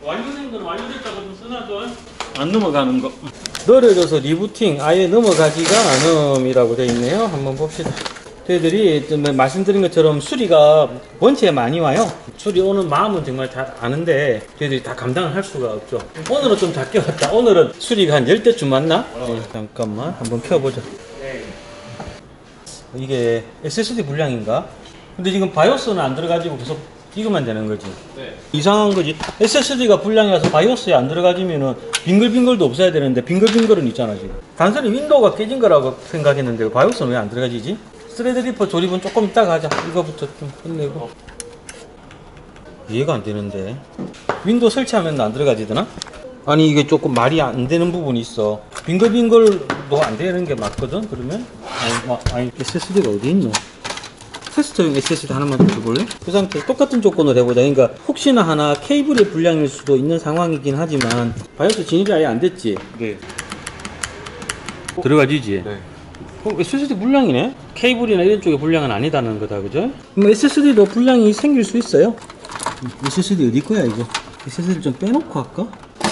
완료된 건 완료됐다고 좀 써놔줘. 안 넘어가는 거. 늘어져서 리부팅 아예 넘어가지가 않음이라고 되어 있네요. 한번 봅시다. 저희들이 말씀드린 것처럼 수리가 원체 많이 와요. 수리 오는 마음은 정말 잘 아는데 저희들이 다 감당을 할 수가 없죠. 오늘은 좀 작게 왔다. 오늘은 수리가 한 10대쯤 왔나? 네, 잠깐만 한번 켜보자. 이게 SSD 분량인가? 근데 지금 바이오스는 안 들어가지고 계속 이거만 되는 거지. 네. 이상한 거지. SSD가 분량이라서 바이오스에 안 들어가지면은 빙글빙글도 없어야 되는데 빙글빙글은 있잖아 지금. 단순히 윈도우가 깨진 거라고 생각했는데 바이오스는 왜 안 들어가지지? 스레드리퍼 조립은 조금 이따가 하자. 이거부터 좀 끝내고. 이해가 안 되는데 윈도우 설치하면 안 들어가지더나? 아니 이게 조금 말이 안 되는 부분이 있어. 빙글빙글도 안 되는 게 맞거든. 그러면 아니 SSD가 어디 있노? 테스터용 SSD 하나만 더 줘볼래? 그 상태 똑같은 조건으로 해보자. 그러니까 혹시나 하나 케이블의 불량일 수도 있는 상황이긴 하지만 바이오스 진입이 아예 안 됐지? 네. 들어가지지? 네. SSD 불량이네? 케이블이나 이런 쪽에 불량은 아니다는 거다, 그죠? SSD도 불량이 생길 수 있어요. SSD 어디 거야 이거? SSD 좀 빼놓고 할까?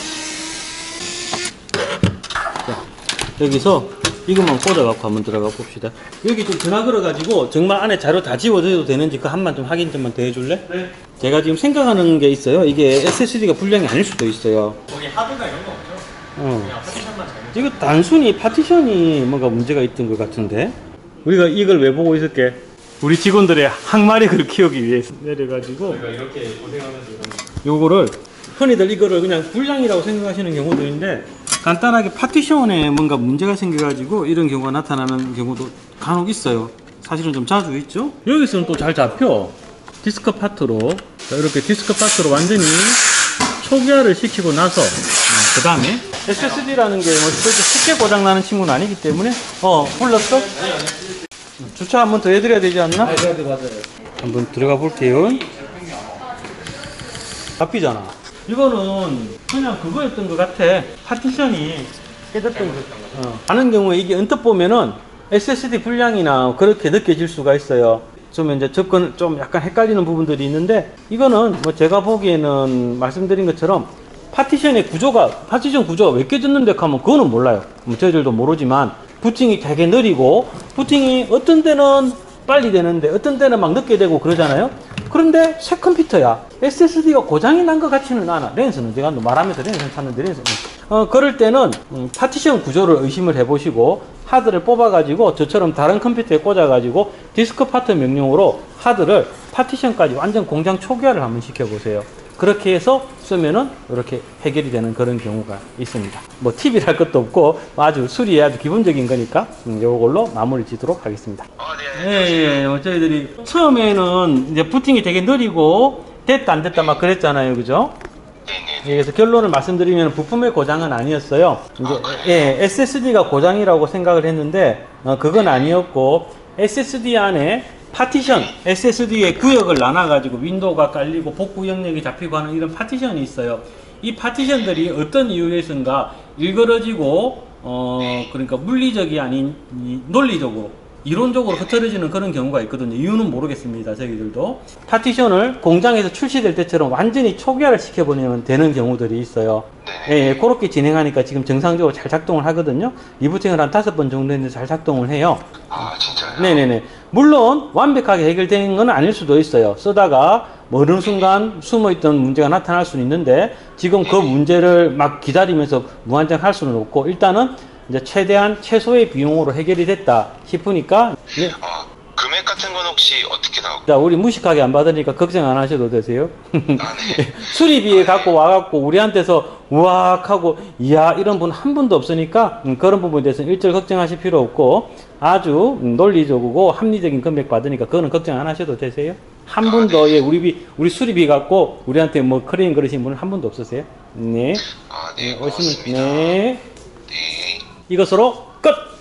자, 여기서 이것만 꽂아갖고 한번 들어가 봅시다. 여기 좀 전화 걸어가지고 정말 안에 자료 다 지워져도 되는지 그 한번 좀 확인 좀만 더 해줄래? 네. 제가 지금 생각하는 게 있어요. 이게 SSD가 불량이 아닐 수도 있어요. 거기 하드나 이런 거 없죠? 그냥 파티션만 잘못. 이거 단순히 파티션이 뭔가 문제가 있던 것 같은데 우리가 이걸 왜 보고 있을게? 우리 직원들의 항마력을 키우기 위해서 내려가지고 저희가 이렇게 고생하면서 요거를 흔히들 이거를 그냥 불량이라고 생각하시는 경우들인데 간단하게 파티션에 뭔가 문제가 생겨가지고 이런 경우가 나타나는 경우도 간혹 있어요. 사실은 좀 자주 있죠. 여기서는 또 잘 잡혀. 디스크 파트로 자, 이렇게 디스크 파트로 완전히 초기화를 시키고 나서 그 다음에 SSD라는 게 뭐 쉽게 고장나는 친구는 아니기 때문에 불렀어? 주차 한번 더 해드려야 되지 않나? 네, 맞아요. 한번 들어가 볼게요. 잡히잖아. 이거는 그냥 그거였던 것 같아. 파티션이 깨졌던 거. 하는 경우에 이게 언뜻 보면은 SSD 불량이나 그렇게 느껴질 수가 있어요. 좀 이제 접근 좀 약간 헷갈리는 부분들이 있는데 이거는 뭐 제가 보기에는 말씀드린 것처럼 파티션 구조가 왜 깨졌는데 하면 그거는 몰라요. 뭐 저희들도 모르지만 부팅이 되게 느리고 부팅이 어떤 때는 빨리 되는데 어떤 때는 막 늦게 되고 그러잖아요. 그런데 새 컴퓨터야. SSD가 고장이 난 것 같지는 않아. 랜선은 제가 말하면서 랜선 찾는데 랜선. 그럴 때는 파티션 구조를 의심을 해보시고 하드를 뽑아가지고 저처럼 다른 컴퓨터에 꽂아가지고 디스크 파트 명령으로 하드를 파티션까지 완전 공장 초기화를 한번 시켜보세요. 그렇게 해서 쓰면은 이렇게 해결이 되는 그런 경우가 있습니다. 뭐 팁이랄 것도 없고 아주 수리에 아주 기본적인 거니까 이걸로 마무리 짓도록 하겠습니다. 예, 저희들이 처음에는 이제 부팅이 되게 느리고 됐다 안 됐다 막 그랬잖아요, 그죠? 그래서 결론을 말씀드리면 부품의 고장은 아니었어요. 이제 SSD가 고장이라고 생각을 했는데 그건 아니었고 SSD 안에 파티션, SSD의 구역을 나눠가지고 윈도우가 깔리고 복구 영역이 잡히고 하는 이런 파티션이 있어요. 이 파티션들이 어떤 이유에선가 일그러지고 그러니까 물리적이 아닌 논리적으로 이론적으로 흐트러지는 그런 경우가 있거든요. 이유는 모르겠습니다. 저희들도 파티션을 공장에서 출시될 때처럼 완전히 초기화를 시켜버리면 되는 경우들이 있어요. 예, 그렇게 진행하니까 지금 정상적으로 잘 작동을 하거든요. 리부팅을 한 5번 정도 했는데 잘 작동을 해요. 아, 진짜요? 네네네. 물론 완벽하게 해결된 건 아닐 수도 있어요. 쓰다가 뭐 어느 순간 숨어있던 문제가 나타날 수는 있는데 지금 그 문제를 막 기다리면서 무한정 할 수는 없고 일단은 이제 최대한 최소의 비용으로 해결이 됐다 싶으니까 금액 같은 건 혹시 어떻게 나오고? 자, 우리 무식하게 안 받으니까 걱정 안 하셔도 되세요. 네. 수리비에 갖고 와갖고 우리한테서 우악 하고 이야 이런 분 한 분도 없으니까 그런 부분에 대해서는 일절 걱정하실 필요 없고 아주 논리적이고 합리적인 금액 받으니까 그거는 걱정 안 하셔도 되세요. 한 분도 네. 우리 수리비 갖고 우리한테 뭐 클레임 그러신 분은 한 분도 없으세요. 네. 네, 오시면 고맙습니다. 네. 네. 이것으로 끝.